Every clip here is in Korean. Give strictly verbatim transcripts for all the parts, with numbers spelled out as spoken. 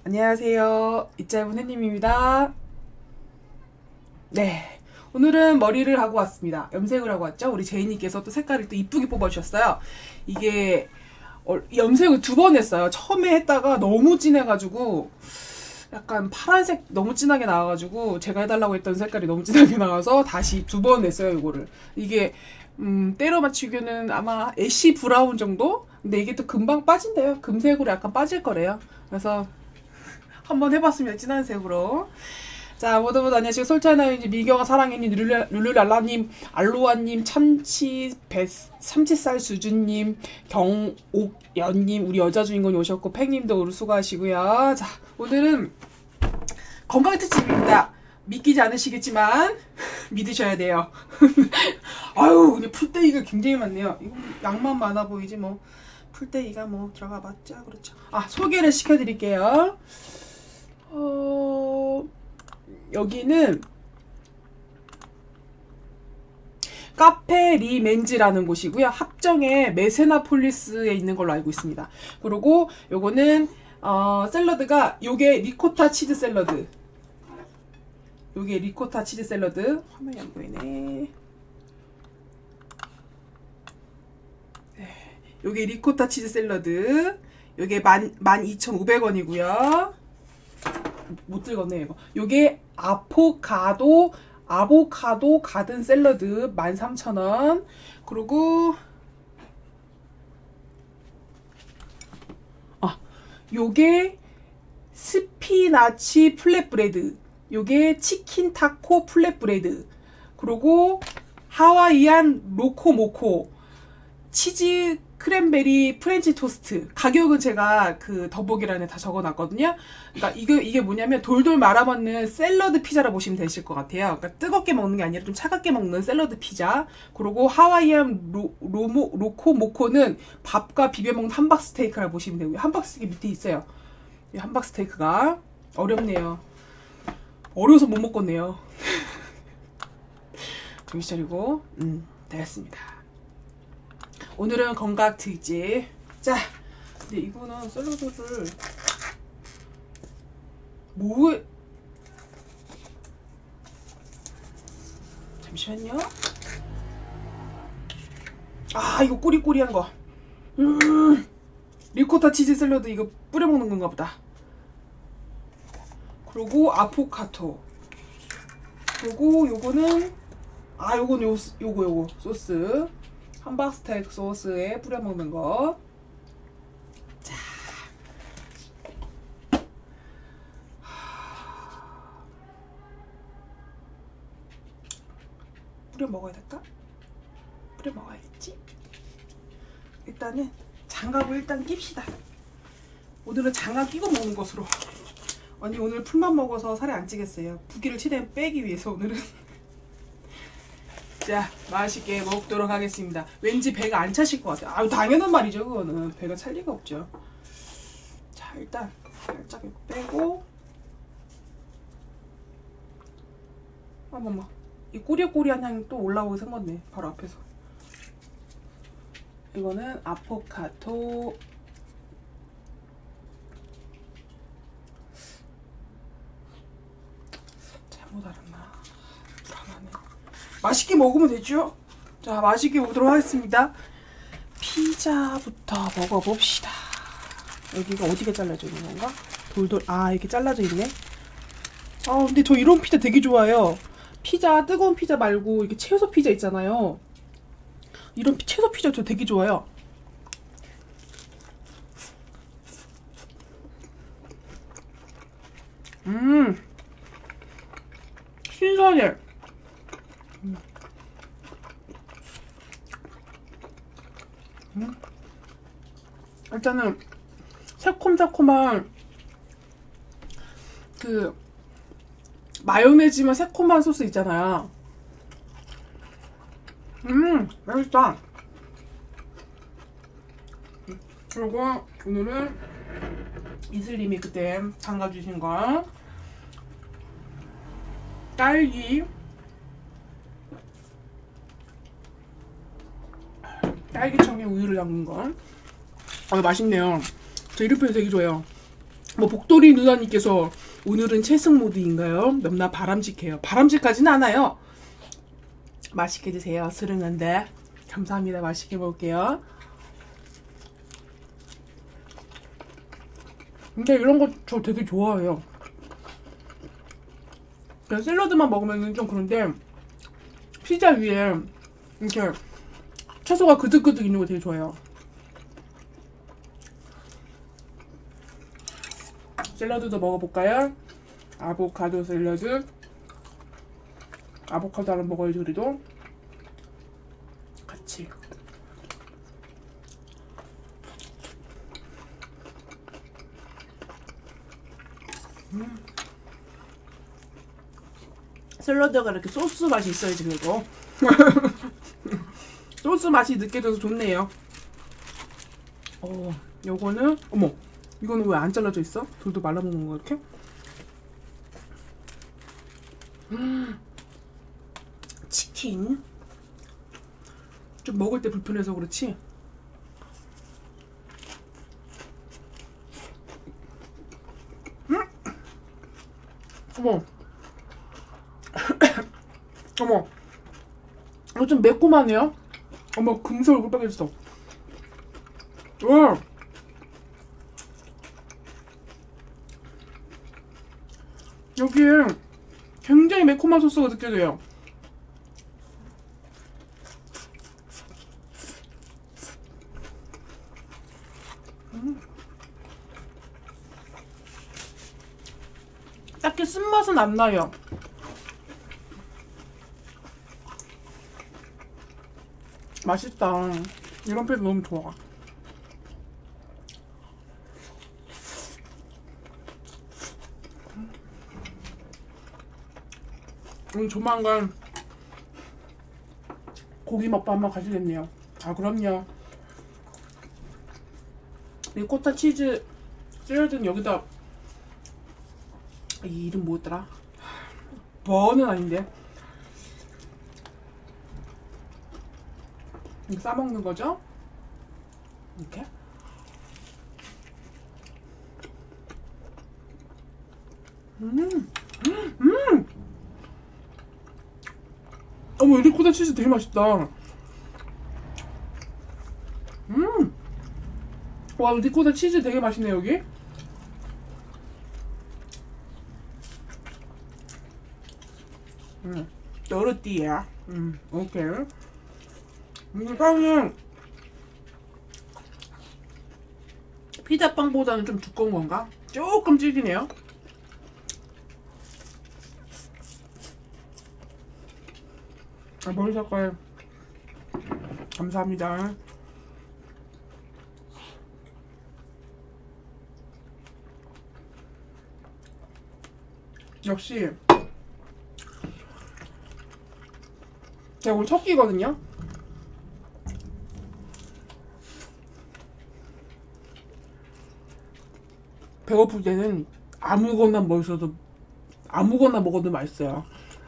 안녕하세요. 이짤분 햇님입니다. 네, 오늘은 머리를 하고 왔습니다. 염색을 하고 왔죠. 우리 제이님께서 또 색깔을 또 이쁘게 뽑아주셨어요. 이게 어, 염색을 두 번 했어요. 처음에 했다가 너무 진해가지고 약간 파란색 너무 진하게 나와가지고 제가 해달라고 했던 색깔이 너무 진하게 나와서 다시 두 번 했어요. 이거를 이게 음, 때려 맞추기는 아마 애쉬 브라운 정도? 근데 이게 또 금방 빠진대요. 금색으로 약간 빠질 거래요. 그래서 한번 해봤습니다. 진한 색으로. 자, 모두 모두 안녕하세요. 솔찬아유님, 미경아 사랑해님, 룰루랄라님, 알로아님, 참치, 배, 삼치살 수준님, 경옥연님, 우리 여자 주인공이 오셨고, 팽님도 오늘 수고하시고요. 자, 오늘은 건강 특집입니다. 믿기지 않으시겠지만 믿으셔야 돼요. 아유, 근데 풀떼기가 굉장히 많네요. 이거 양만 많아 보이지 뭐. 풀떼기가 뭐 들어가 봤자 그렇죠. 아, 소개를 시켜드릴게요. 어... 여기는 카페 리멘즈라는 곳이고요. 합정의 메세나폴리스에 있는 걸로 알고 있습니다. 그리고 요거는 어, 샐러드가 요게 리코타 치즈 샐러드. 요게 리코타 치즈 샐러드. 화면이 안 보이네. 네. 요게 리코타 치즈 샐러드. 요게 만 이천오백 원이고요. 못 읽었네 이거. 요게 아포카도 아보카도 가든 샐러드 만 삼천 원. 그리고 아 요게 스피나치 플랫브레드. 요게 치킨 타코 플랫브레드. 그리고 하와이안 로코모코 치즈 크랜베리 프렌치 토스트. 가격은 제가 그 더보기란에 다 적어놨거든요. 그러니까 이게, 이게 뭐냐면 돌돌 말아먹는 샐러드 피자라 보시면 되실 것 같아요. 그러니까 뜨겁게 먹는 게 아니라 좀 차갑게 먹는 샐러드 피자. 그리고 하와이안 로, 로모, 로코모코는 밥과 비벼먹는 함박 스테이크라 보시면 되고요. 함박 스테이크 밑에 있어요. 이 함박 스테이크가 어렵네요. 어려워서 못 먹겠네요. 정신 차리고 음, 됐습니다. 오늘은 건강 특집. 자, 근데 이거는 샐러드를 뭐에 잠시만요. 아, 이거 꼬리꼬리한 거. 음, 리코타 치즈 샐러드 이거 뿌려 먹는 건가 보다. 그리고 아포카토. 그리고 요거는 아, 요건 요 요거 요거 소스. 함박 스테이크 소스에 뿌려 먹는 거. 자. 뿌려 먹어야 될까? 뿌려 먹어야겠지? 일단은 장갑을 일단 낍시다. 오늘은 장갑 끼고 먹는 것으로. 아니, 오늘 풀만 먹어서 살이 안 찌겠어요. 부기를 최대한 빼기 위해서 오늘은. 자, 맛있게 먹도록 하겠습니다. 왠지 배가 안 차실 것 같아요. 아유, 당연한 말이죠. 그거는 배가 찰 리가 없죠. 자, 일단 살짝 빼고. 어머머, 이 꼬리꼬리한 향이 또 올라오게 생겼네. 바로 앞에서. 이거는 아포카토. 잘못 알았나? 불안하네. 맛있게 먹으면 되죠? 자, 맛있게 먹도록 하겠습니다. 피자부터 먹어봅시다. 여기가 어디가 잘라져 있는 건가? 돌돌, 아, 이렇게 잘라져 있네. 아, 근데 저 이런 피자 되게 좋아해요. 피자, 뜨거운 피자 말고 이렇게 채소 피자 있잖아요. 이런 피, 채소 피자 저 되게 좋아해요. 음, 신선해. 음. 음. 일단은 새콤새콤한 그 마요네즈만 새콤한 소스 있잖아요. 음, 맛있다. 그리고 오늘은 이슬님이 그때 담가주신 거 딸기 딸기청에 우유를 담근 거. 아, 맛있네요. 저 이렇게 되게 좋아해요. 뭐 복돌이 누나님께서 오늘은 채승 모드인가요? 너무나 바람직해요. 바람직하진 않아요. 맛있게 드세요. 스릉한데. 감사합니다. 맛있게 먹을게요. 근데 이런 거 저 되게 좋아해요. 그냥 샐러드만 먹으면 좀 그런데 피자 위에 이렇게 채소가 그득그득 있는 거 되게 좋아해요. 샐러드도 먹어볼까요? 아보카도 샐러드. 아보카도 하나 먹어야지 그래도. 같이. 음. 샐러드가 이렇게 소스 맛이 있어야지 그래도. 소스 맛이 느껴져서 좋네요. 어, 요거는 어머, 이거는 왜 안 잘라져 있어? 돌도 말라먹는 거 이렇게? 음, 치킨. 좀 먹을 때 불편해서 그렇지. 음, 어머, 어머, 이거 좀 매콤하네요. 어머, 금세 얼굴 빨개졌어. 와. 여기에 굉장히 매콤한 소스가 느껴져요. 음. 딱히 쓴맛은 안 나요. 맛있다. 이런 패드 너무 좋아. 음, 조만간 고기 먹방 한번 가시겠네요. 아, 그럼요. 리코타 치즈 샐러드는 여기다, 이 이름 뭐였더라? 버는 아닌데. 이거 싸먹는 거죠? 이렇게. 음, 음, 어머, 리코타 치즈 되게 맛있다. 음, 와, 리코타 치즈 되게 맛있네 여기. 음, 또르띠야. 음, 오케이. 이 빵은 피자빵보다는 좀 두꺼운 건가? 조금 질기네요. 아, 머리 색깔 감사합니다. 역시 제가 오늘 첫 끼거든요. 배고플 때는 아무거나 먹어도 아무거나 먹어도 맛있어요.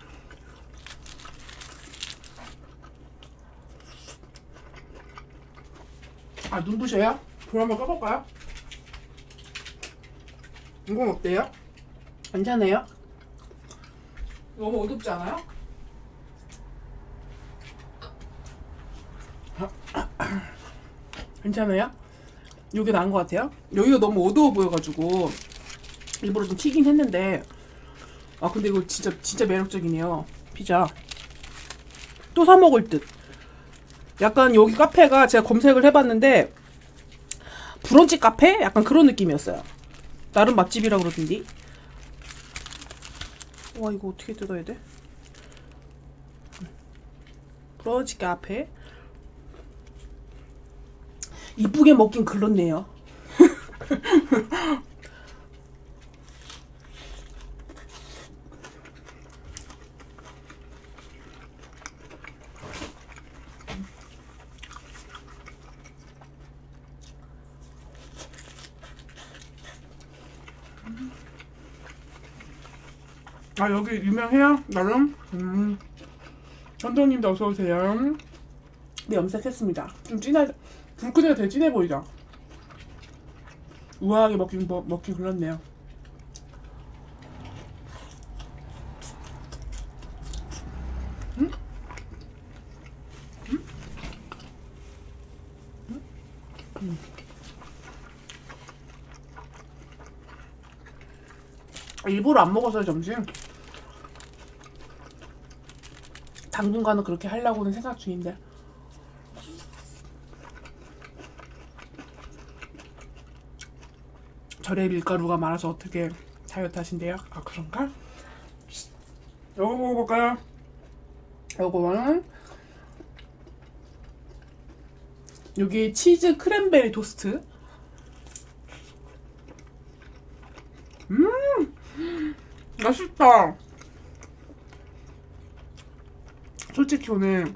아, 눈부셔요? 불 한번 꺼볼까요? 이건 어때요? 괜찮아요? 너무 어둡지 않아요? 괜찮아요? 이게 나은 것 같아요? 여기가 너무 어두워 보여가지고 일부러 좀 튀긴 했는데, 아 근데 이거 진짜 진짜 매력적이네요. 피자 또 사 먹을 듯. 약간 여기 카페가 제가 검색을 해봤는데 브런치 카페? 약간 그런 느낌이었어요. 나름 맛집이라 그러던데. 와, 이거 어떻게 뜯어야 돼? 브런치 카페. 이쁘게 먹긴 글렀네요. 아, 여기 유명해요? 나름? 음. 전도님도 어서오세요. 네, 염색했습니다. 좀 진해, 불 끄니까 되게 진해 보이죠? 우아하게 먹긴 먹, 먹긴 그렇네요. 음? 음? 음? 음. 일부러 안 먹었어요, 점심. 당분간은 그렇게 하려고는 생각 중인데. 절에 밀가루가 많아서 어떻게 다이어트 하신대요? 아, 그런가? 요거 먹어볼까요? 요거는 여기 치즈 크랜베리 토스트. 음 맛있다. 솔직히 오늘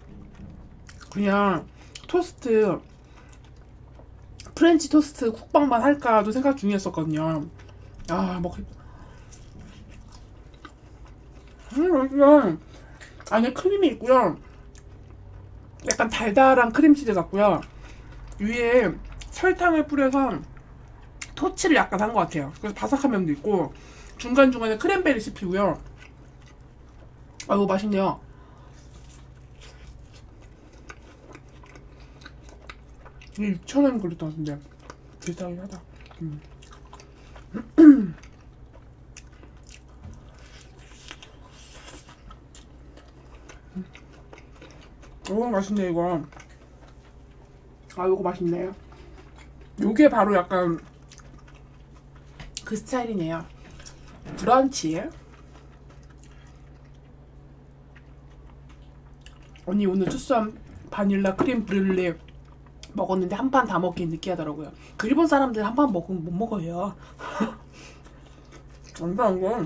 그냥 토스트 프렌치 토스트 쿡방만 할까도 생각 중이었었거든요. 아 먹겠다. 음 맛있어. 안에 크림이 있고요. 약간 달달한 크림치즈 같고요. 위에 설탕을 뿌려서 토치를 약간 한 것 같아요. 그래서 바삭한 면도 있고 중간중간에 크랜베리 씹히고요. 아이고 맛있네요. 이게 육천 원 걸렸던 것 같은데 비싸긴 하다. 음. 오 맛있네 이거. 아 이거 맛있네요. 요게 바로 약간 그 스타일이네요. 브런치. 언니 오늘 투썸 바닐라 크림 브룰레 먹었는데 한 판 다 먹긴 느끼하더라고요. 그 일본 사람들 한 판 먹으면 못 먹어요. 완전 이거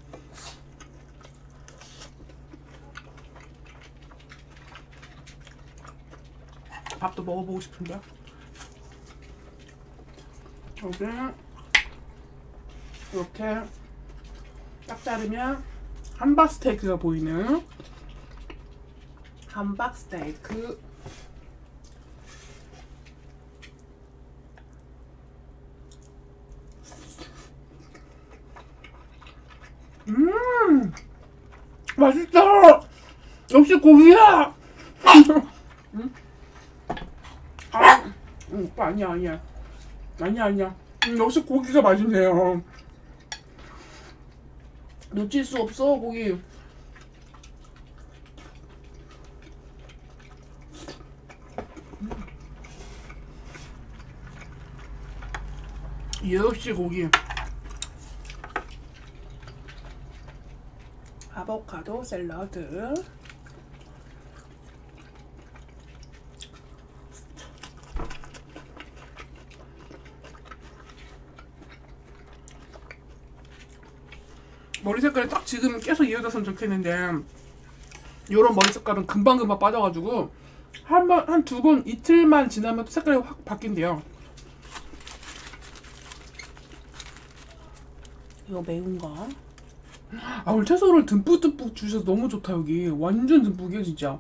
밥도 먹어보고 싶은데. 여기 이렇게 딱 자르면 함박 스테이크가 보이는 함박 스테이크. 음 맛있다. 역시 고기야. 음? 아, 음, 오빠 아니야 아니야 아니야 아니야. 음, 역시 고기가 맛있네요. 놓칠 수 없어 고기. 음. 역시 고기. 아보카도 샐러드. 머리 색깔이 딱 지금 계속 이어졌으면 좋겠는데 요런 머리 색깔은 금방금방 빠져가지고 한 번, 한 두 번 이틀만 지나면 또 색깔이 확 바뀐대요. 이거 매운가? 아 오늘 채소를 듬뿍듬뿍 주셔서 너무 좋다. 여기 완전 듬뿍이에요 진짜.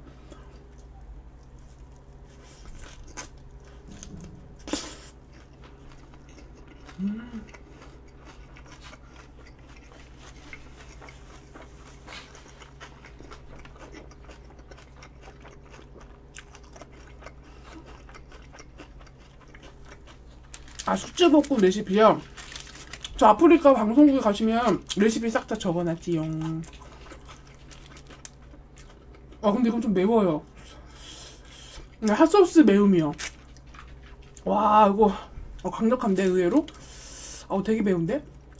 음. 아 숙주볶음 레시피요? 저 아프리카 방송국에 가시면 레시피 싹 다 적어놨지요. 아 근데 이건 좀 매워요. 핫소스 매움이요. 와 이거 어, 강력한데 의외로? 어 되게 매운데?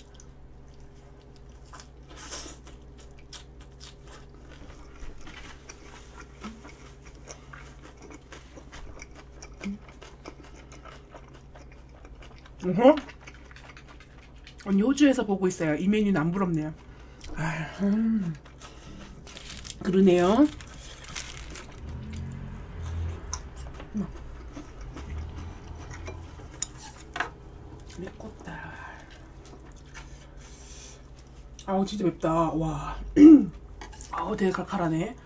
어허? 언니 호주에서 보고 있어요. 이 메뉴는 안 부럽네요. 아, 음. 그러네요. 리코타. 아우 진짜 맵다. 와. 아우 되게 칼칼하네.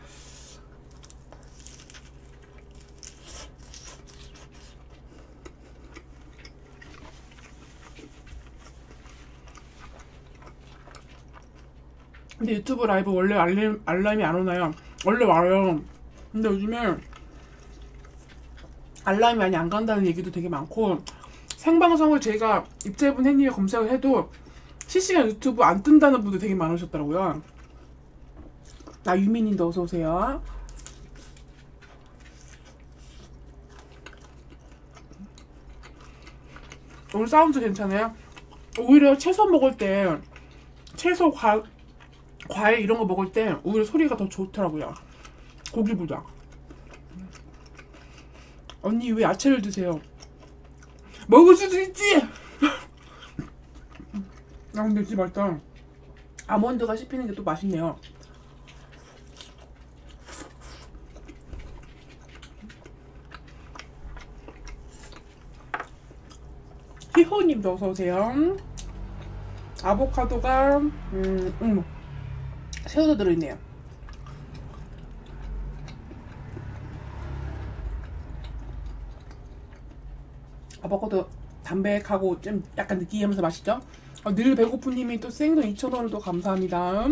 근데 유튜브 라이브 원래 알림, 알람이 안 오나요? 원래 와요. 근데 요즘에 알람이 많이 안 간다는 얘기도 되게 많고, 생방송을 제가 입재분 행님에 검색을 해도 실시간 유튜브 안 뜬다는 분들 되게 많으셨더라고요. 나 유민님도 어서오세요. 오늘 사운드 괜찮아요? 오히려 채소 먹을 때, 채소, 과, 과일 이런 거 먹을 때 오히려 소리가 더 좋더라고요. 고기보다. 언니 왜 야채를 드세요? 먹을 수도 있지! 아 근데 진짜 맛있다. 아몬드가 씹히는 게 또 맛있네요. 희호님도 어서오세요. 아보카도가 음, 음 새우도 들어있네요. 아보카도 담백하고 좀 약간 느끼하면서 맛있죠? 어, 늘 배고프님이 또 생돈 이천 원을 또 감사합니다. 아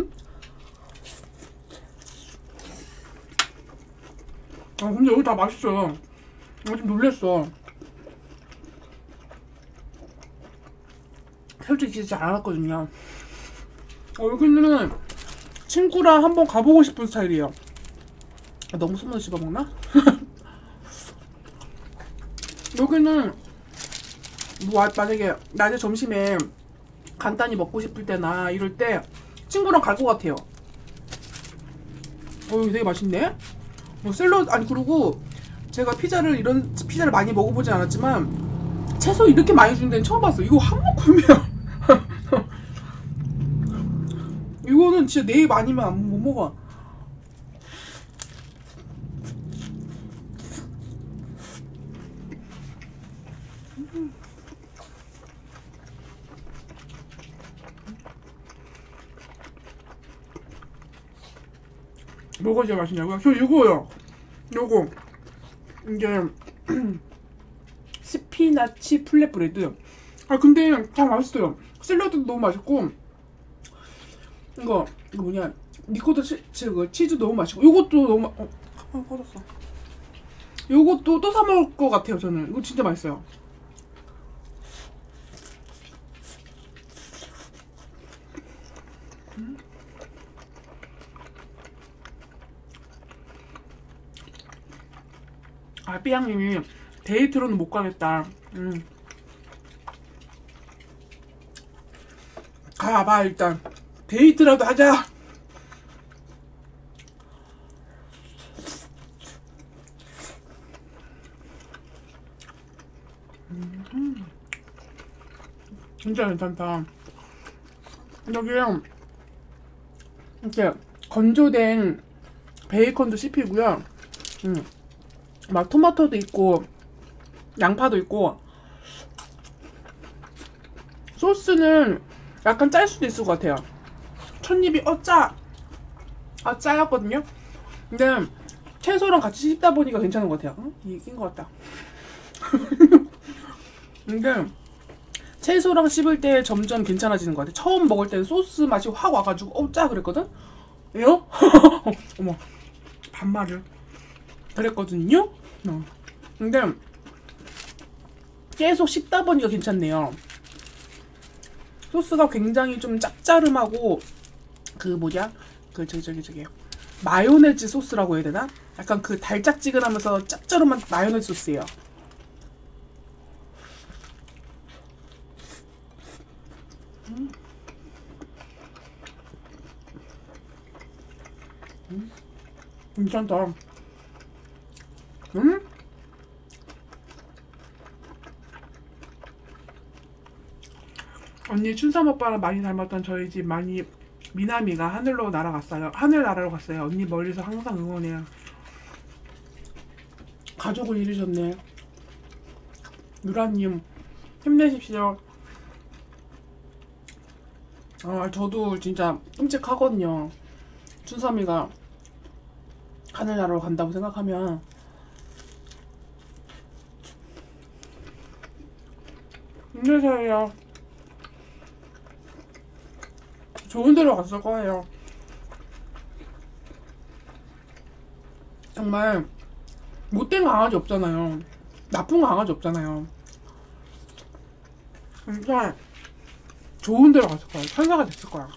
근데 여기 다 맛있어요. 나 좀 놀랬어. 솔직히 진짜 안 알았거든요. 어, 여기는 친구랑 한번 가보고 싶은 스타일이에요. 아, 너무 숨어서 씹어먹나? 여기는 뭐 만약에 낮에 점심에 간단히 먹고 싶을 때나 이럴 때 친구랑 갈 것 같아요. 어 이거 되게 맛있네. 뭐 샐러드 아니 그리고 제가 피자를 이런 피자를 많이 먹어보진 않았지만 채소 이렇게 많이 주는 데는 처음 봤어요. 이거 한 모금이야. 이거는 진짜 내일 아니면 못 먹어. 뭐가 제일 맛있냐고요? 저 이거요. 요거 이게 스피나치 플랫브레드. 아 근데 다 맛있어요. 샐러드도 너무 맛있고 이거 이거 뭐냐 리코타 치, 치, 치즈 너무 맛있고 요것도 너무 어 가방 꺼졌어. 요것도 또 사 먹을 것 같아요. 저는 이거 진짜 맛있어요. 음. 아 삐양님이 데이트로는 못 가겠다. 음. 가봐 일단 데이트라도 하자. 음. 진짜 괜찮다. 여기랑 이렇게 건조된 베이컨도 씹히고요. 음. 막 토마토도 있고 양파도 있고 소스는 약간 짤 수도 있을 것 같아요. 첫입이 어 짜! 아 짜였거든요? 근데 채소랑 같이 씹다 보니까 괜찮은 것 같아요. 응? 이긴 것 같다. 근데 채소랑 씹을 때 점점 괜찮아지는 것 같아요. 처음 먹을 때는 소스 맛이 확 와가지고 어 짜 그랬거든? 왜요? 어머 반말을 그랬거든요? 어. 근데 계속 씹다 보니까 괜찮네요. 소스가 굉장히 좀 짭짜름하고 그 뭐냐 그 저기 저기 저기 마요네즈 소스라고 해야 되나? 약간 그 달짝지근하면서 짭짜름한 마요네즈 소스예요. 음. 음. 괜찮다. 음? 언니 춘삼 오빠랑 많이 닮았던 저희 집 많이 미남이가 하늘로 날아갔어요. 하늘 나라로 갔어요. 언니 멀리서 항상 응원해요. 가족을 잃으셨네. 누라님 힘내십시오. 아 저도 진짜 끔찍하거든요. 춘삼이가 하늘나라로 간다고 생각하면. 힘내세요. 좋은 데로 갔을 거예요. 정말 못된 강아지 없잖아요. 나쁜 강아지 없잖아요. 진짜 좋은 데로 갔을 거야. 천사가 됐을 거야.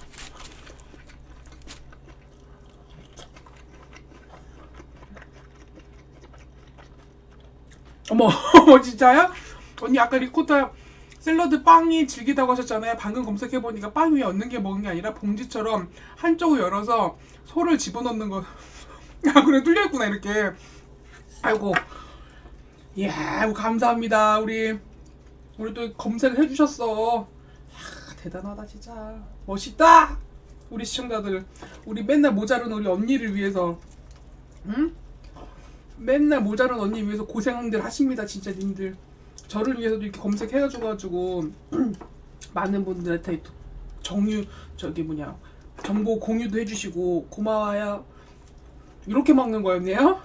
어머, 어머, 진짜요? 언니 아까 리코타 샐러드 빵이 질기다고 하셨잖아요. 방금 검색해보니까 빵 위에 얹는 게 먹는 게 아니라 봉지처럼 한쪽을 열어서 소를 집어넣는 거. 아, 그래, 뚫려있구나, 이렇게. 아이고. 이야, 감사합니다. 우리, 우리 또 검색을 해주셨어. 이야, 대단하다, 진짜. 멋있다! 우리 시청자들. 우리 맨날 모자른 우리 언니를 위해서. 응? 맨날 모자란 언니 위해서 고생들 하십니다. 진짜 님들. 저를 위해서도 이렇게 검색해가지고 많은 분들한테 정유 저기 뭐냐 정보 공유도 해주시고 고마워요. 이렇게 먹는 거였네요.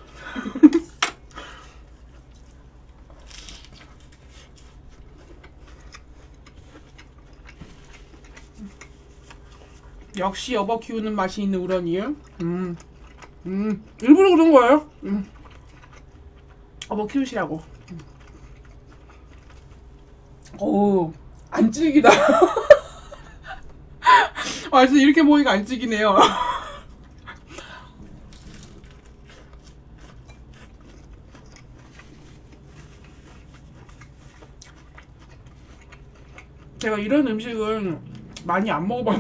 역시 여보 키우는 맛이 있는 우런이에요. 음, 음, 일부러 그런 거예요. 음. 여보 키우시라고. 오, 안 찌기다. 아, 진짜 이렇게 보니까 안 찌기네요. 제가 이런 음식은 많이 안 먹어봐서.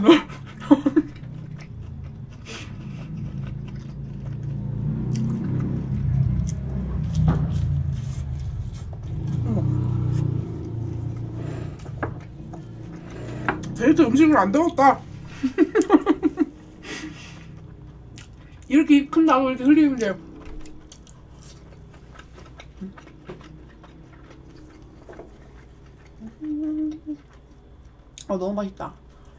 데이트 음식을 안 들었다. 이렇게 큰 나무 이렇게 흘리는데. 아, 너무 맛있다.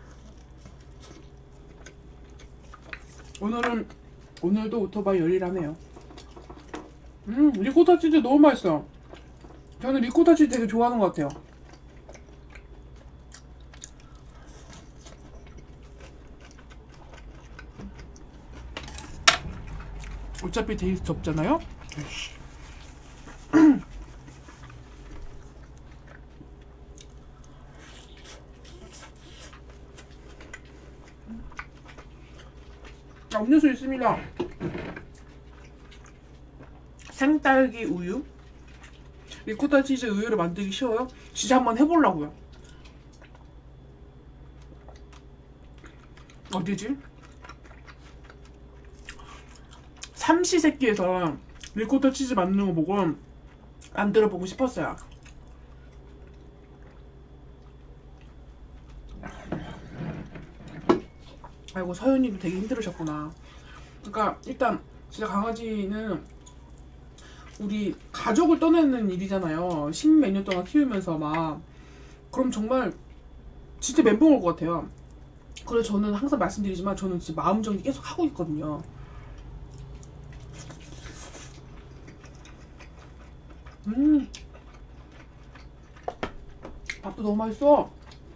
오늘은 오늘도 오토바이 열일하네요. 음, 리코타 치즈 너무 맛있어. 저는 리코타 치즈 되게 좋아하는 것 같아요. 어차피 데이트 없잖아요. 아, 음료수 있습니다. 생딸기 우유. 리코타 치즈 우유를 만들기 쉬워요? 진짜 한번 해보려고요. 어디지? 삼시세끼에서 리코타 치즈 만드는 거 보고 만들어 보고 싶었어요. 아이고, 서윤이도 되게 힘들으셨구나. 그러니까 일단 진짜 강아지는 우리 가족을 떠나는 일이잖아요. 십몇 년 동안 키우면서 막. 그럼 정말 진짜 멘붕 올 것 같아요. 그래서 저는 항상 말씀드리지만 저는 진짜 마음 정리 계속 하고 있거든요. 음, 밥도 너무 맛있어.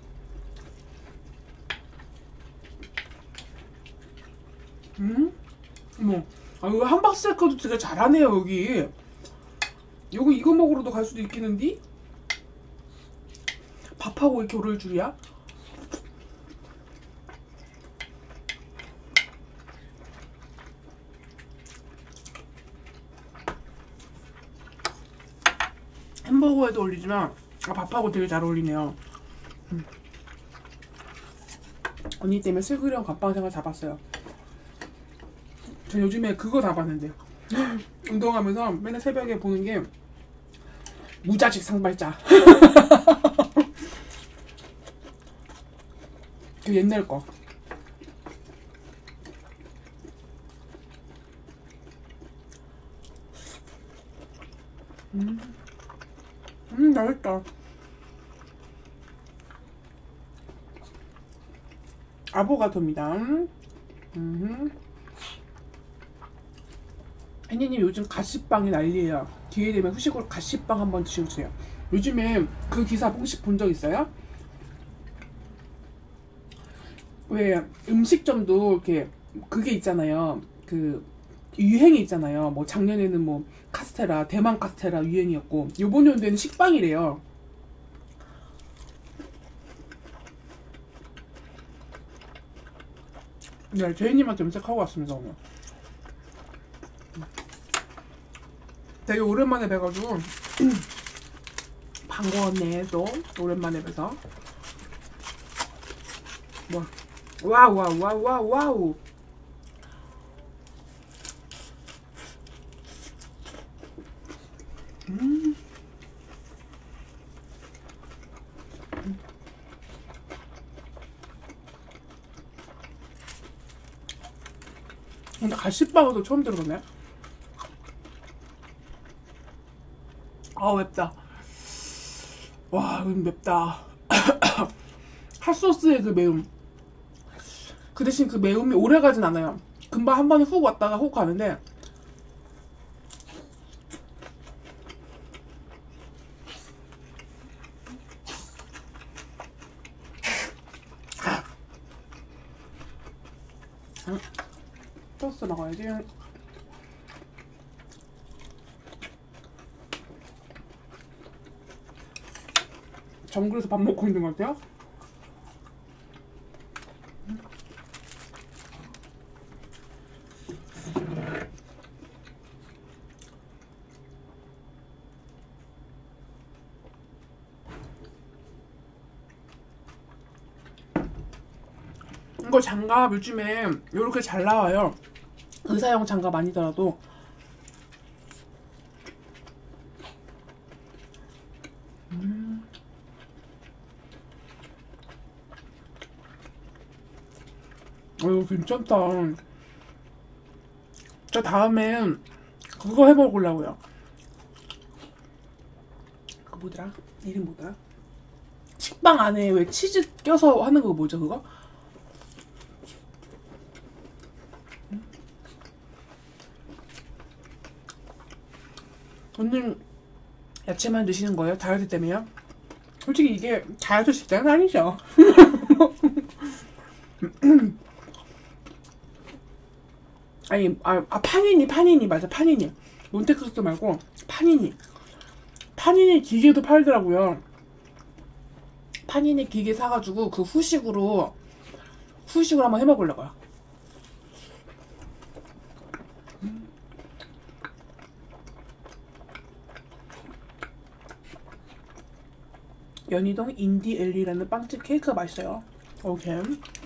음, 어머, 아, 이거 함박스테이크도 되게 잘하네요. 여기 여기 이거 먹으러도 갈 수도 있겠는데? 밥하고 이렇게 오를 줄이야? 햄버거에도 어울리지만 아, 밥하고 되게 잘 어울리네요. 음. 언니 때문에 슬그령 갑방생활 잡았어요. 저 요즘에 그거 잡았는데 운동하면서 맨날 새벽에 보는 게 무자식 상발자. 그 옛날 거. 음, 음 맛있다. 아보가도입니다. 음. 혜니님 요즘 가시빵이 난리예요. 기회 되면 후식으로 가시빵 한번 드셔보세요. 요즘에 그 기사 혹시 본 적 있어요? 왜 음식점도 이렇게 그게 있잖아요. 그 유행이 있잖아요. 뭐 작년에는 뭐 카스테라, 대만 카스테라 유행이었고 요번 연도에는 식빵이래요. 네, 제이님한테 염색하고 왔습니다 오늘. 되게 오랜만에 뵈가지고 반가웠네. 또 오랜만에 뵈서 뭐 와우 와우 와우 와우 와우. 음. 근데 가시빵도 처음 들어보네. 아 맵다. 와 이거 맵다. 핫소스의 그 매움. 그 대신 그 매움이 오래 가진 않아요. 금방 한 번에 훅 왔다가 훅 가는데 소스 먹어야지. 정글에서 밥 먹고 있는 것 같아요. 이거 장갑 요즘에 이렇게 잘 나와요. 의사용 장갑 아니더라도. 음. 어, 이거 괜찮다. 저 다음에 그거 해먹으려고요. 그 뭐더라? 이름 뭐더라? 식빵 안에 왜 치즈 껴서 하는 거 뭐죠 그거? 오늘 야채만 드시는 거예요? 다이어트 때문에요? 솔직히 이게 다이어트 식단은 아니죠. 아니 아, 아 파니니 파니니 맞아 파니니. 몬테크리스토 말고 파니니. 파니니 기계도 팔더라고요. 파니니 기계 사가지고 그 후식으로 후식으로 한번 해먹으려고요. 연희동 인디엘리라는 빵집 케이크가 맛있어요. 오케이.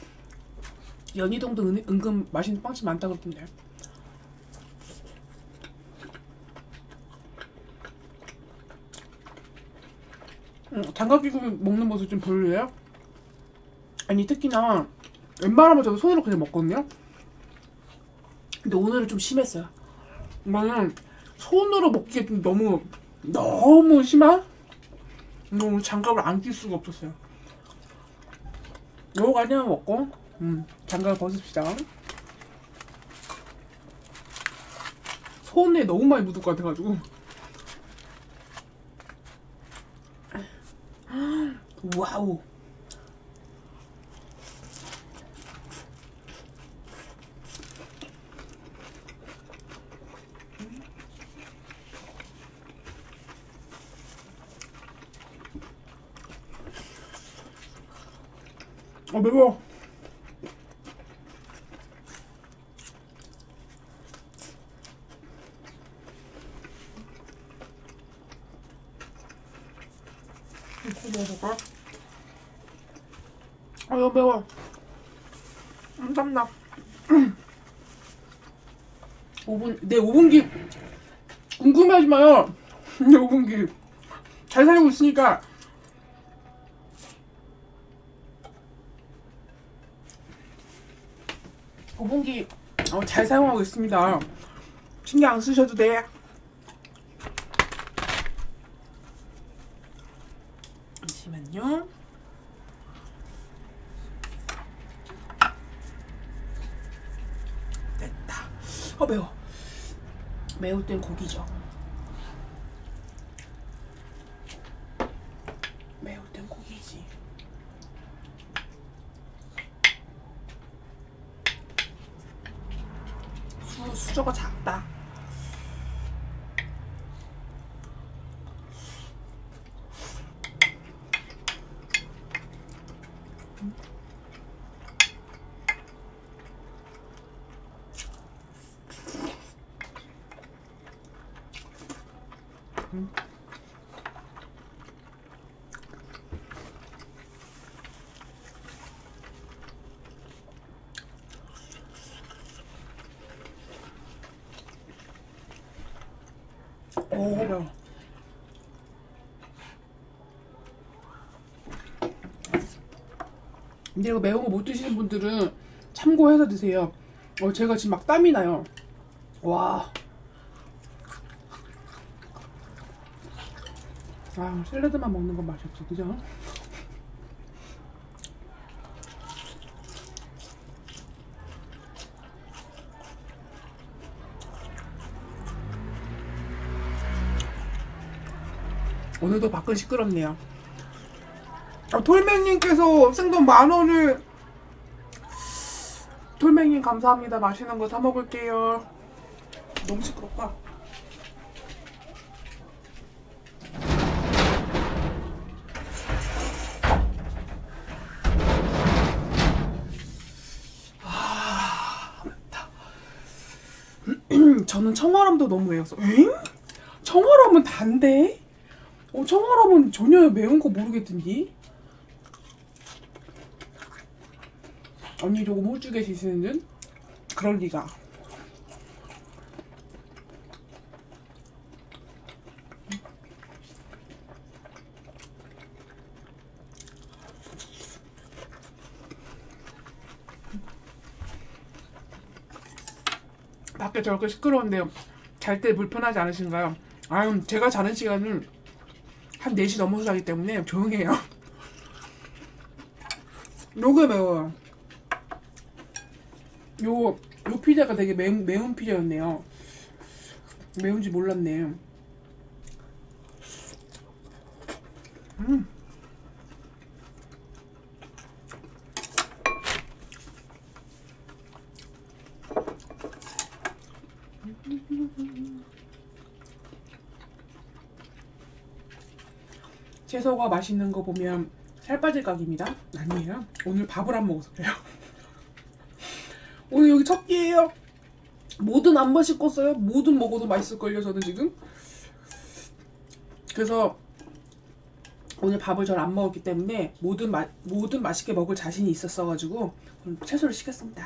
연희동도 은, 은근 맛있는 빵집 많다 그러던데. 음, 장갑 끼고 먹는 모습 좀 별로예요? 아니 특히나 웬만하면 저도 손으로 그냥 먹거든요. 근데 오늘은 좀 심했어요. 이거는 손으로 먹기에 좀 너무 너무 심한? 너무 장갑을 안 낄 수가 없었어요. 요거 그냥 먹고 음, 장갑을 벗읍시다. 손에 너무 많이 묻을 것 같아가지고. 와우. 어 매워. 이거 먹어볼까? 아 이거 매워. 음 땀나. 오 분 내 오 분기 궁금해하지 마요. 내 오 분기 잘 살고 있으니까. 오 분기 어, 잘 사용하고 있습니다. 신경 안 쓰셔도 돼. 잠시만요. 됐다. 어 매워. 매울 땐 고기죠. 매울 땐 고기지. 후. 수저가 작다. 음. 오, 매워. 근데 이거 매운 거 못 드시는 분들은 참고해서 드세요. 어, 제가 지금 막 땀이 나요. 와. 아, 샐러드만 먹는 건 맛이 없어, 그죠? 오늘도 밖은 시끄럽네요. 아, 톨맹님께서 생돈 만 원을. 톨맹님 감사합니다. 맛있는 거 사 먹을게요. 너무 시끄럽다. 아, 맵다. 저는 청아람도 너무 매워서. 엥? 청아람은 단데? 어, 청아람은 전혀 매운 거 모르겠던디? 언니 조금 홀쭉해 지시는 듯? 그럴 리가. 밖에 저렇게 시끄러운데 잘 때 불편하지 않으신가요? 아유, 제가 자는 시간은 한 네 시 넘어서 자기 때문에 조용해요. 요게 매워요. 요, 요 피자가 되게 매, 매운 피자였네요. 매운지 몰랐네. 음. 채소가 맛있는 거 보면 살 빠질 각입니다. 아니에요. 오늘 밥을 안 먹어서 그래요. 오늘 여기 첫 끼예요. 뭐든 안 맛있겠어요. 뭐든 먹어도 맛있을걸요, 저는 지금. 그래서 오늘 밥을 잘 안 먹었기 때문에 뭐든, 마, 뭐든 맛있게 먹을 자신이 있었어가지고 오늘 채소를 시켰습니다.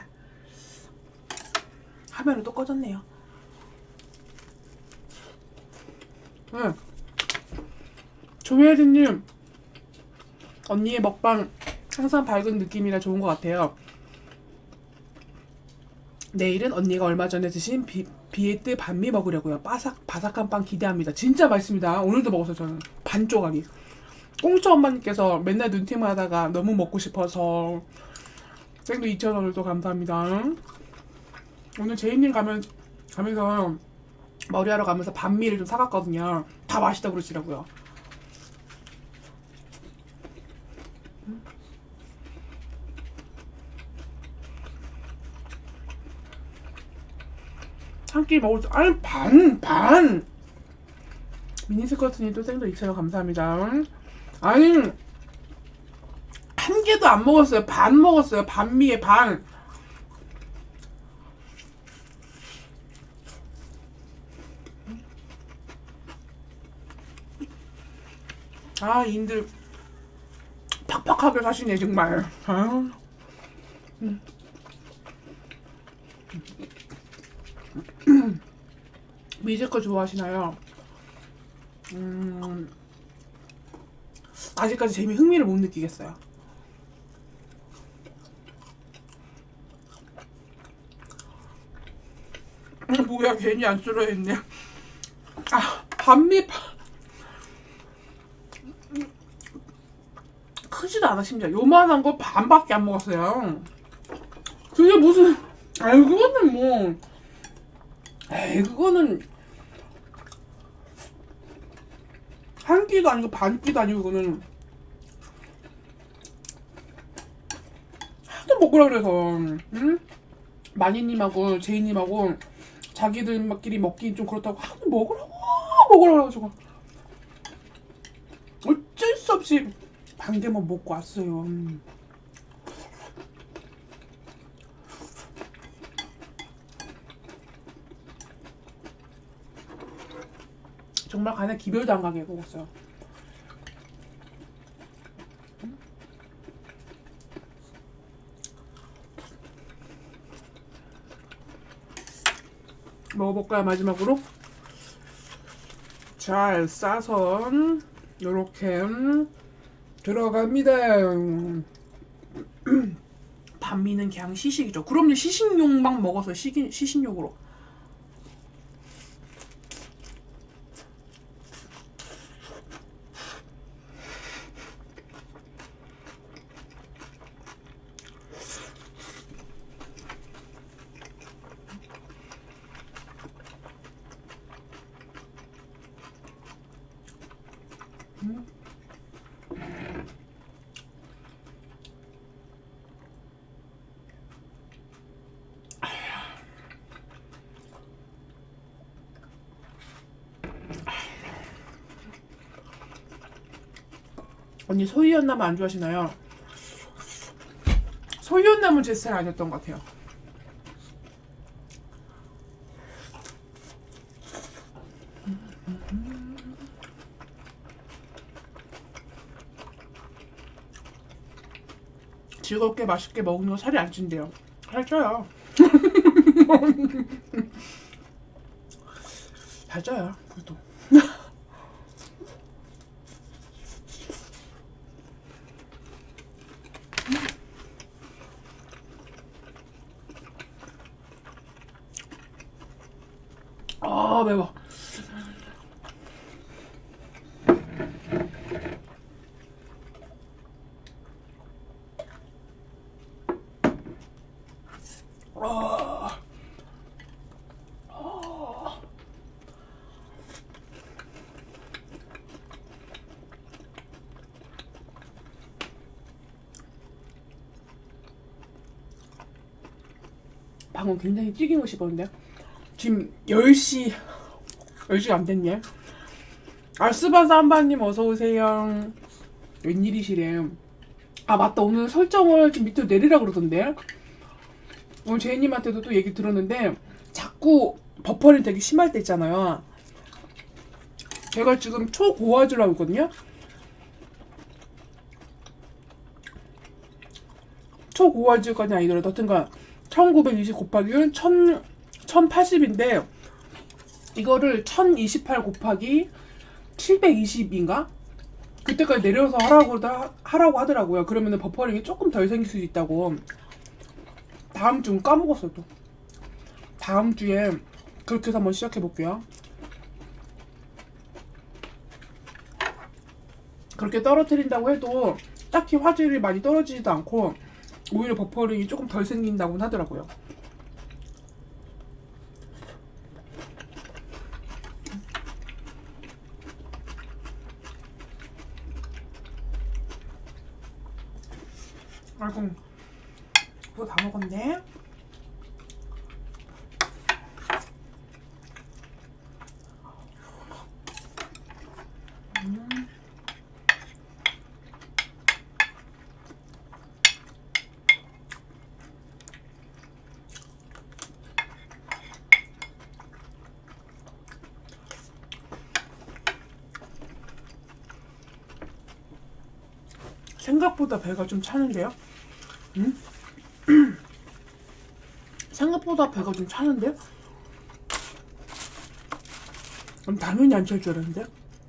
화면은 또 꺼졌네요. 응. 조혜진님, 언니의 먹방 항상 밝은 느낌이라 좋은 것 같아요. 내일은 언니가 얼마 전에 드신 비, 비에트 반미 먹으려고요. 바삭, 바삭한 빵 기대합니다. 진짜 맛있습니다. 오늘도 먹었어요, 저는. 반 조각이. 꽁초 엄마님께서 맨날 눈팅만 하다가 너무 먹고 싶어서 생도 이천 원을 또 감사합니다. 오늘 제이님 가면, 가면서 머리하러 가면서 반미를 좀 사갔거든요. 다 맛있다고 그러시더라고요. 한 끼 먹을 때, 아니, 반, 반! 미니스커트님 또 생도 이천 원 감사합니다. 아니, 한 개도 안 먹었어요. 반 먹었어요. 반미에 반. 아, 인들 팍팍하게 사시네, 정말. 아. 음. 미즈커 좋아하시나요? 음, 아직까지 재미 흥미를 못 느끼겠어요. 뭐야, 괜히 안 썰어했네. 아, 반미 크지도 않아. 심지어 요만한 거 반밖에 안 먹었어요. 그게 무슨, 아유, 그거는 뭐, 에이, 그거는 한 끼도 아니고 반 끼도 아니고, 그거는 하도 먹으라 그래서. 응? 마니님하고 제이님하고 자기들끼리 먹기 좀 그렇다고 하도 먹으라고 먹으라고 해가지고 어쩔 수 없이 반 개만 먹고 왔어요. 음. 정말 간에 기별도 안 가게 먹었어요. 먹어볼까요? 마지막으로 잘 싸서 요렇게 들어갑니다. 반미는 그냥 시식이죠. 그럼요, 시식용만 먹어서 시기, 시식용으로. 음. 언니 소이연나무 안 좋아하시나요? 소이연나무 제 스타일 아니었던 것 같아요. 즐겁게 맛있게 먹는 거 살이 안 찐대요. 살 쪄요. 잘 쪄요. 그래도. 아 매워. 아, 아. 방금 굉장히 찌긴 거 씹었는데 지금 열 시 열 시가 안 됐네. 아스바삼바님 어서오세요. 웬일이시래. 아 맞다, 오늘 설정을 좀 밑으로 내리라 그러던데. 오늘 제이님한테도 또 얘기 들었는데 자꾸 버퍼링 되게 심할 때 있잖아요. 제가 지금 초고화질 하고 있거든요. 초고화질까지 아니더라도 하여튼간 천구백이십 곱하기 천팔십인데 이거를 천이십팔 곱하기 칠백이십인가? 그때까지 내려서 하라고, 하라고 하더라고요. 그러면은 버퍼링이 조금 덜 생길 수 있다고. 다음 주 까먹었어요 또. 다음 주에 그렇게 해서 한번 시작해 볼게요. 그렇게 떨어뜨린다고 해도 딱히 화질이 많이 떨어지지도 않고 오히려 버퍼링이 조금 덜 생긴다고 하더라고요. 아이고, 그거 다 먹었네. 음. 생각보다 배가 좀 차는데요? 음? 생각보다 배가 좀 차는데? 그럼 당연히 안 찰 줄 알았는데?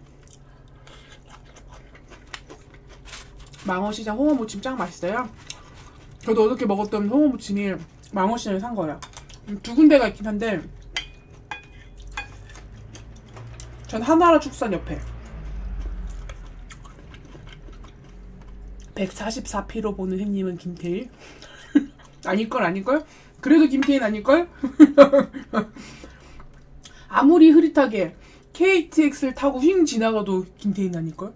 망어시장 홍어무침 짱 맛있어요. 저도 어저께 먹었던 홍어무침이 망어시장에 산 거예요. 두 군데가 있긴 한데 전 하나라 축산 옆에. 백사십사 킬로그램 보는 햇님은 김태일? 아닐걸 아닐걸? 그래도 김태일 아닐걸? 아무리 흐릿하게 케이티엑스를 타고 휙 지나가도 김태일 아닐걸?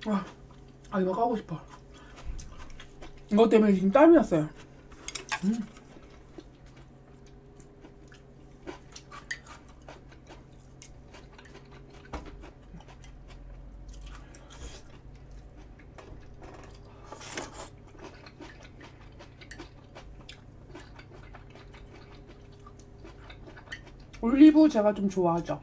아, 아 이거 까고 싶어. 이것 때문에 지금 땀이 났어요. 음. 올리브 제가 좀 좋아하죠.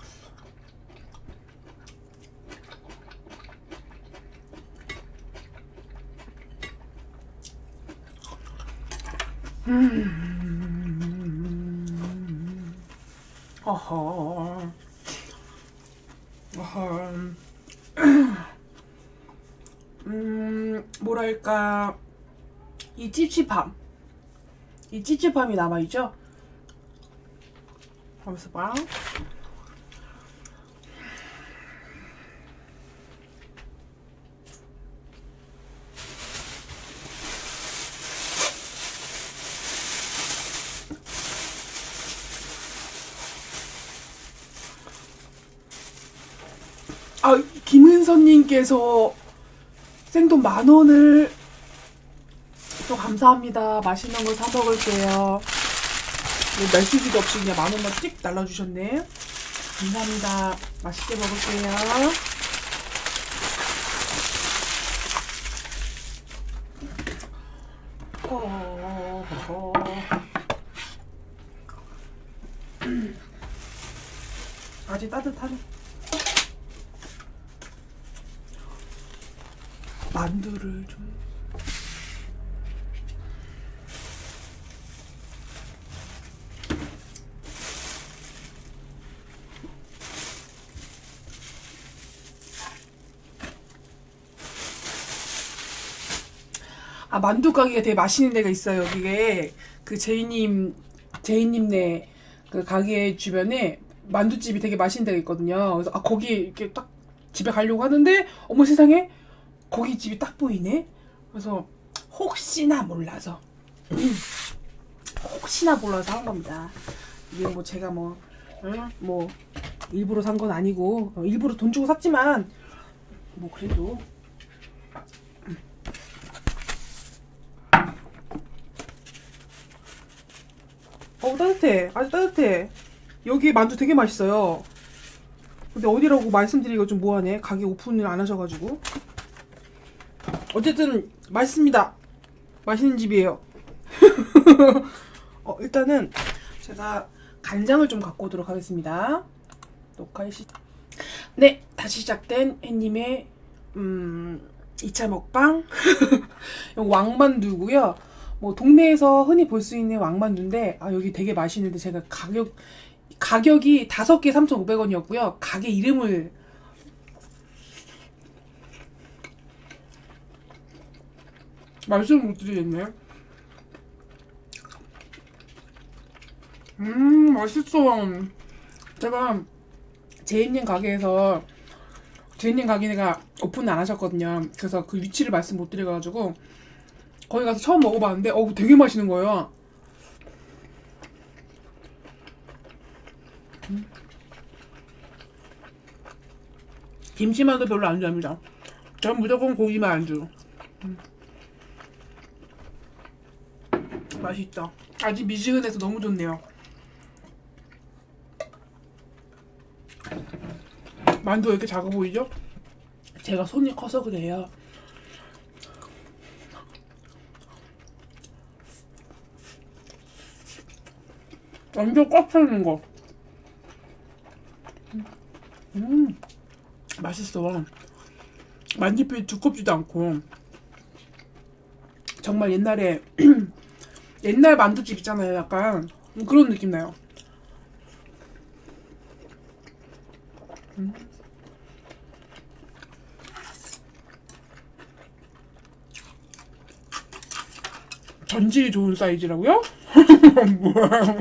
음. 어허. 어허. 음, 뭐랄까. 이 찝찝함. 이 찝찝함이 남아있죠? 하면서 봐. 아, 김은선님께서 생돈 만원을 또 감사합니다. 맛있는 걸 사 먹을게요. 날씨기도 없이 그냥 만원만 찍 날라주셨네. 감사합니다. 맛있게 먹을게요. 어, 어, 어. 아직 따뜻하네. 만두를 좀 아, 만두 가게가 되게 맛있는 데가 있어요. 여기에 그 제이님 제이님네 그 가게 주변에 만두집이 되게 맛있는 데가 있거든요. 그래서 아, 거기 이렇게 딱 집에 가려고 하는데 어머 세상에 거기 집이 딱 보이네. 그래서 혹시나 몰라서 혹시나 몰라서 한 겁니다. 이게 뭐 제가 뭐, 응? 뭐 일부러 산 건 아니고 어, 일부러 돈 주고 샀지만 뭐 그래도 어 따뜻해. 아주 따뜻해. 여기 만두 되게 맛있어요. 근데 어디라고 말씀드리기가 좀 뭐하네. 가게 오픈을 안 하셔가지고. 어쨌든 맛있습니다. 맛있는 집이에요. 어, 일단은 제가 간장을 좀 갖고 오도록 하겠습니다. 녹화의 시... 네, 다시 시작된 햇님의 음, 이 차 먹방. 왕만두고요. 뭐 동네에서 흔히 볼 수 있는 왕만두인데 아, 여기 되게 맛있는데 제가 가격 가격이 다섯 개 삼천오백 원이었고요. 가게 이름을 말씀을 못 드리겠네. 음, 맛있어. 제가 제이님 가게에서 제이님 가게가 오픈을 안 하셨거든요. 그래서 그 위치를 말씀 못 드려가지고 거기 가서 처음 먹어봤는데 어 되게 맛있는 거예요. 음. 김치만두 별로 안 좋아합니다. 전 무조건 고기만 안주. 음. 맛있다. 아직 미지근해서 너무 좋네요. 만두 왜 이렇게 작아 보이죠? 제가 손이 커서 그래요. 완전 꽉 차있는 거. 음, 맛있어. 만두피 두껍지도 않고. 정말 옛날에 옛날 만두집 있잖아요. 약간 그런 느낌 나요. 음. 전질이 좋은 사이즈라고요? 뭐야?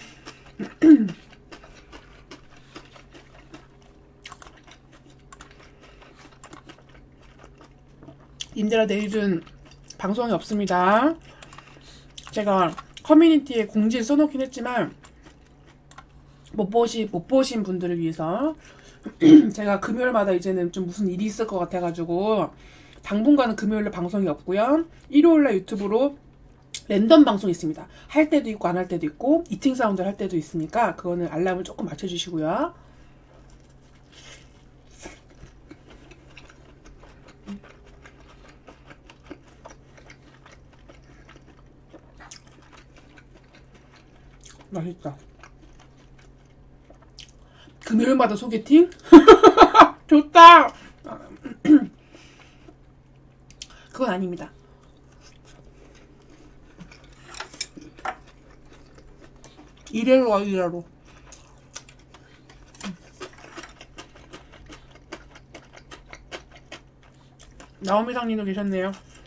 님들아, 내일은 방송이 없습니다. 제가 커뮤니티에 공지를 써놓긴 했지만 못 보시 못 보신 분들을 위해서 제가 금요일마다 이제는 좀 무슨 일이 있을 것 같아가지고 당분간은 금요일에 방송이 없고요. 일요일날 유튜브로 랜덤 방송이 있습니다. 할 때도 있고 안 할 때도 있고 이팅 사운드를 할 때도 있으니까 그거는 알람을 조금 맞춰주시고요. 맛있다. 금요일마다 소개팅? 좋다! 그건 아닙니다. 이래로 와, 이래로. 나오미상님도 계셨네요.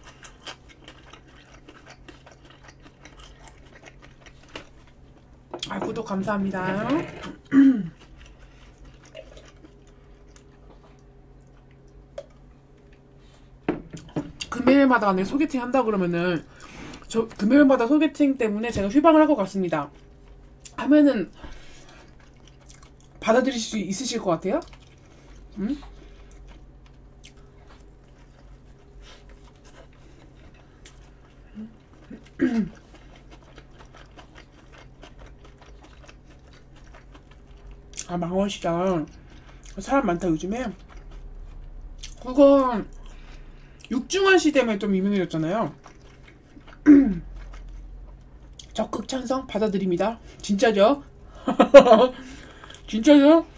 아, 구독 감사합니다. 금요일마다 내 소개팅 한다 그러면은 저 금요일마다 소개팅 때문에 제가 휴방을 할 것 같습니다. 하면은 받아들일 수 있으실 것 같아요? 응? 아, 망원시장 사람 많다 요즘에. 그건 육중한 시 때문에 좀 유명해졌잖아요. 적극 찬성 받아들입니다. 진짜죠? 진짜죠?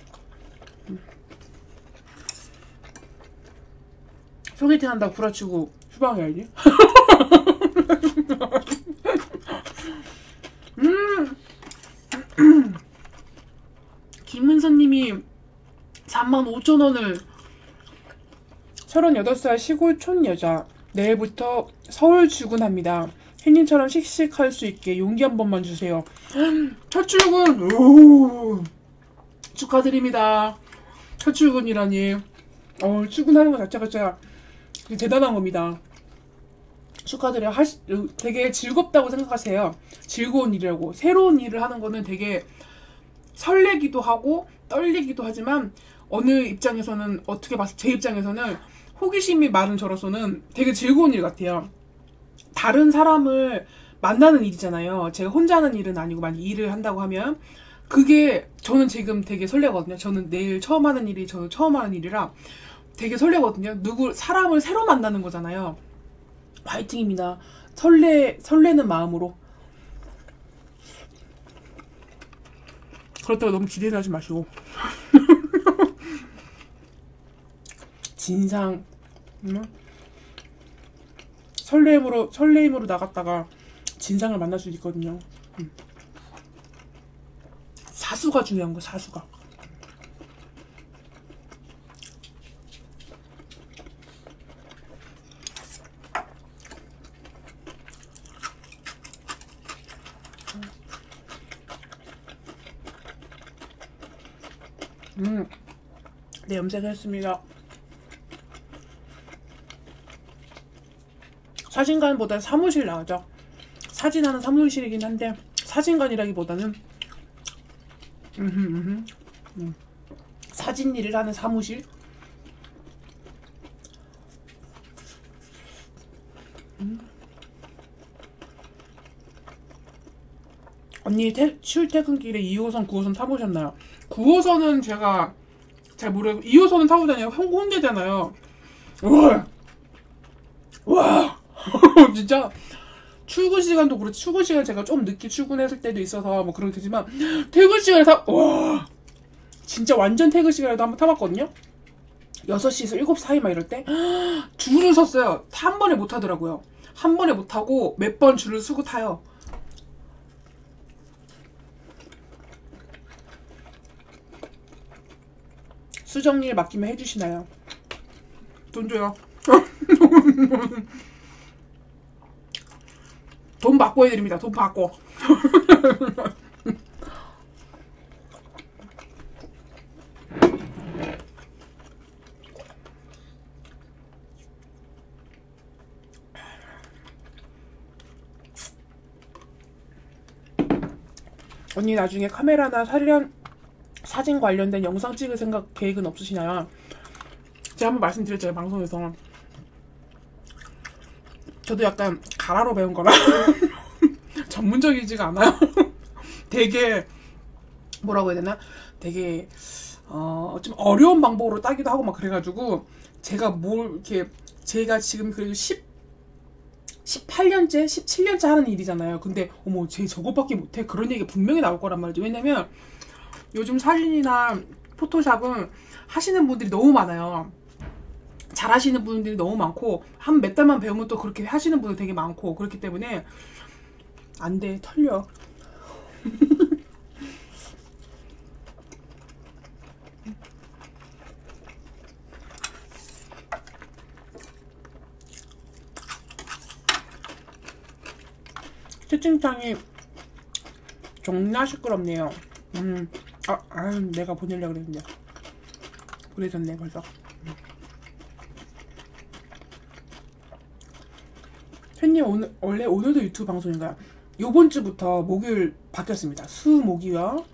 소개팅 한다고 구라치고 휴방해야지. 음. 김은서님이 삼만 오천 원을 서른여덟 살 시골 촌 여자 내일부터 서울 출근합니다. 혜님처럼 씩씩할 수 있게 용기 한 번만 주세요. 첫 출근! 오, 축하드립니다. 첫 출근이라니. 어, 출근하는 것 자체가 진짜 대단한 겁니다. 축하드려요. 하시, 되게 즐겁다고 생각하세요. 즐거운 일이라고. 새로운 일을 하는 거는 되게 설레기도 하고 떨리기도 하지만 어느 입장에서는 어떻게 봤을 제 입장에서는 호기심이 많은 저로서는 되게 즐거운 일 같아요. 다른 사람을 만나는 일이잖아요. 제가 혼자 하는 일은 아니고 만약 일을 한다고 하면 그게 저는 지금 되게 설레거든요. 저는 내일 처음 하는 일이 저는 처음 하는 일이라 되게 설레거든요. 누구 사람을 새로 만나는 거잖아요. 화이팅입니다. 설레 설레는 마음으로. 그렇다고 너무 기대를 하지 마시고. 진상 응? 설레임으로 설레임으로 나갔다가 진상을 만날 수 있거든요. 응. 사수가 중요한 거. 사수가. 음, 네, 염색했습니다. 사진관보다 사무실 나가죠. 사진하는 사무실이긴 한데 사진관이라기보다는 음흠, 음흠, 음. 사진 일을 하는 사무실. 음. 언니 태, 출퇴근길에 이 호선, 구 호선 타보셨나요? 구 호선은 제가 잘 모르고 이 호선은 타고 다녀요. 홍대잖아요. 와, 와, 진짜 출근 시간도 그렇지. 출근 시간 제가 좀 늦게 출근했을 때도 있어서 뭐 그런 되지만 퇴근 시간에 타, 와, 진짜 완전 퇴근 시간에도 한번 타봤거든요. 여섯 시에서 일곱 시 사이 막 이럴 때 줄을 섰어요. 한 번에 못 타더라고요. 한 번에 못 타고 몇 번 줄을 서고 타요. 수정일 맡기면 해주시나요? 돈 줘요. 돈 받고 해드립니다. 돈 받고. 언니 나중에 카메라나 촬영 사진 관련된 영상 찍을 생각 계획은 없으시나요? 제가 한번 말씀드렸잖아요, 방송에서. 저도 약간 가라로 배운 거라 전문적이지가 않아요. 되게 뭐라고 해야 되나? 되게 어 좀 어려운 방법으로 따기도 하고 막 그래가지고 제가 뭘 이렇게 제가 지금 그래도 십 십팔 년째, 십칠 년째 하는 일이잖아요. 근데 어머 쟤 저것밖에 못해? 그런 얘기 분명히 나올 거란 말이죠. 왜냐면 요즘 사진이나 포토샵은 하시는 분들이 너무 많아요. 잘 하시는 분들이 너무 많고 한 몇 달만 배우면 또 그렇게 하시는 분들 되게 많고 그렇기 때문에 안 돼, 털려. 채팅창이 존나 시끄럽네요. 음, 아, 아 내가 보내려고 그랬는데 보내졌네 벌써. 팬님 오늘 원래 오늘도 유튜브 방송인가요? 요번 주부터 목요일 바뀌었습니다. 수, 목이요.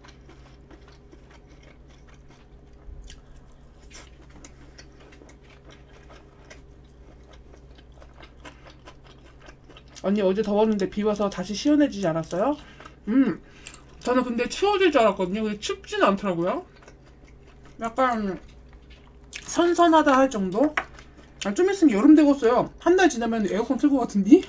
언니 어제 더웠는데 비와서 다시 시원해지지 않았어요? 음, 저는 근데 추워질 줄 알았거든요. 근데 춥지는 않더라고요. 약간 선선하다 할 정도? 아, 좀 있으면 여름 되겠어요. 한 달 지나면 에어컨 틀 것 같은데?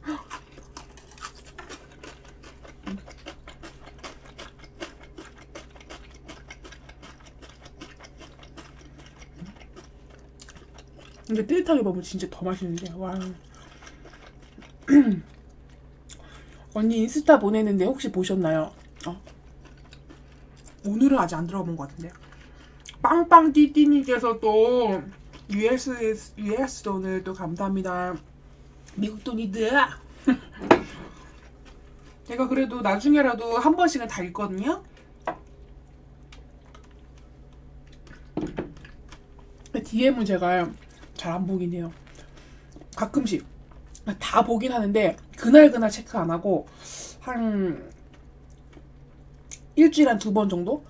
근데 뜨뜻하게 먹으면 진짜 더 맛있는데. 와. 언니 인스타 보내는데 혹시 보셨나요? 어? 오늘은 아직 안 들어가 본 것 같은데. 빵빵띠띠님께서 또 유에스 유에스 돈을 또 감사합니다. 미국 돈이드. 제가 그래도 나중에라도 한 번씩은 다 읽거든요. 디엠은 제가 잘 안 보긴 해요. 가끔씩 다 보긴 하는데 그날 그날 체크 안 하고 한 일주일에 한 두 번 정도?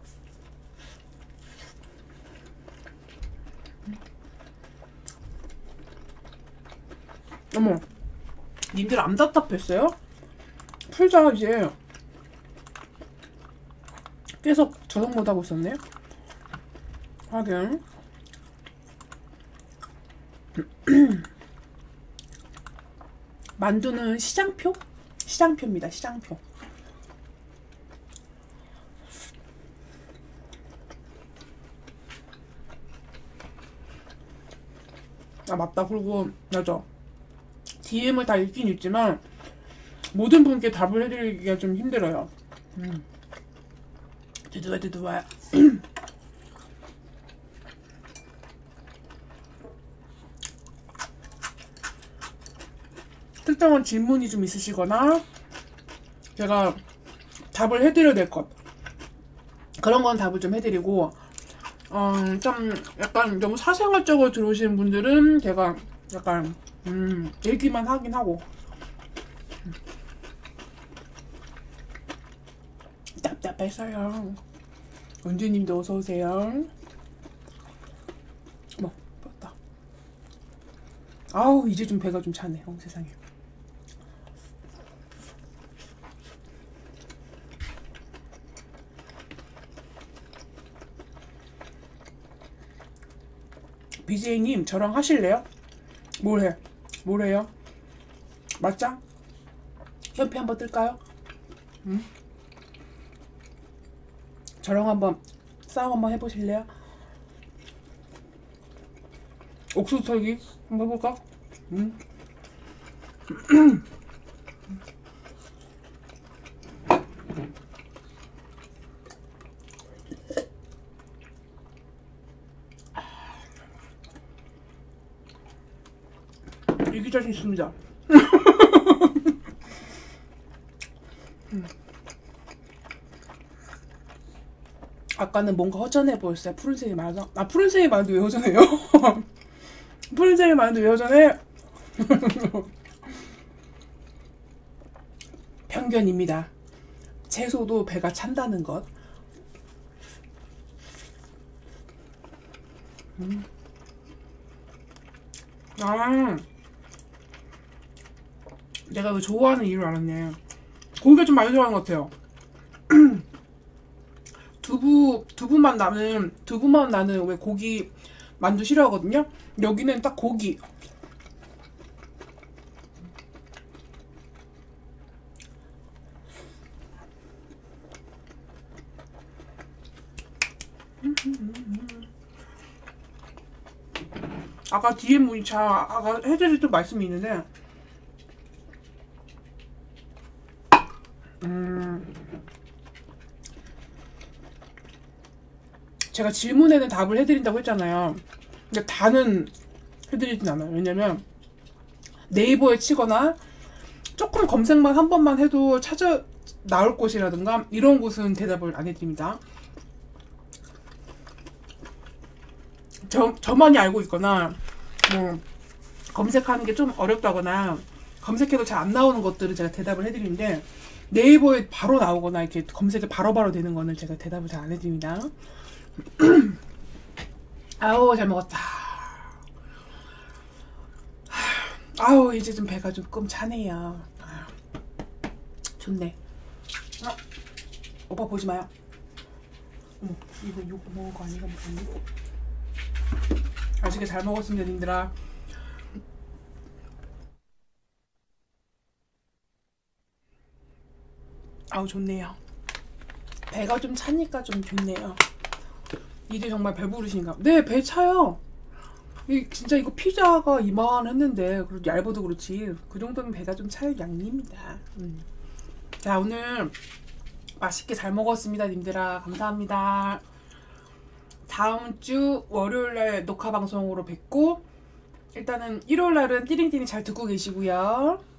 어머, 님들 안 답답했어요? 풀자 이제. 계속 저녁 못하고 있었네. 하긴 만두는 시장표? 시장표입니다. 시장표. 아 맞다. 그리고 맞아. 디엠을 다 읽긴 읽지만 모든 분께 답을 해드리기가 좀 힘들어요. 음. 두두와 두두와. 특정한 질문이 좀 있으시거나 제가 답을 해드려야 될 것, 그런 건 답을 좀 해드리고 어, 좀 약간 너무 사생활적으로 들어오시는 분들은 제가 약간 음, 얘기만 하긴 하고. 답답했어요. 은주님도 어서오세요. 뭐 뻗다. 아우 이제 좀 배가 좀 차네. 어, 세상에. 비제이님 저랑 하실래요? 뭘 해? 뭘 해요? 맞짱? 현피 한번 뜰까요? 응? 저랑 한번 싸움 한번 해보실래요? 옥수수 털기 한번 해볼까? 응? 이기 자신 있습니다. 아까는 뭔가 허전해 보였어요. 푸른색이 많아서. 아 푸른색이 많은데 왜 허전해요? 푸른색이 많은데 왜 허전해? 편견입니다. 채소도 배가 찬다는 것. 음. 아, 내가 왜 좋아하는 이유를 알았네. 고기가 좀 많이 들어가는 것 같아요. 두부, 두부만 나는, 두부만 나는 왜 고기 만두 싫어하거든요? 여기는 딱 고기. 아까 뒤에 문이 차, 아까 해드릴 또 말씀이 있는데, 음, 제가 질문에는 답을 해드린다고 했잖아요. 근데 다는 해드리진 않아요. 왜냐면 네이버에 치거나 조금 검색만 한 번만 해도 찾아 나올 곳이라든가 이런 곳은 대답을 안 해드립니다. 저, 저만이 알고 있거나 뭐 검색하는 게 좀 어렵다거나 검색해도 잘 안 나오는 것들은 제가 대답을 해드리는데, 네이버에 바로 나오거나 이렇게 검색이 바로바로 되는 거는 제가 대답을 잘 안 해드립니다. 아우, 잘 먹었다. 아우, 이제 좀 배가 조금 차네요. 아유, 좋네. 어, 오빠 보지 마요. 어머, 이거 이거 먹은 거 아닌가 모르겠네. 맛있게 잘 먹었습니다, 님들아. 아우, 좋네요. 배가 좀 차니까 좀 좋네요. 이제 정말 배부르신가? 네, 배 차요. 이 진짜 이거 피자가 이만했는데 그래도 얇아도 그렇지 그 정도면 배가 좀 찰 양입니다. 음. 자, 오늘 맛있게 잘 먹었습니다, 님들아. 감사합니다. 다음 주 월요일날 녹화 방송으로 뵙고, 일단은 일요일날은 띠링띠링 잘 듣고 계시고요.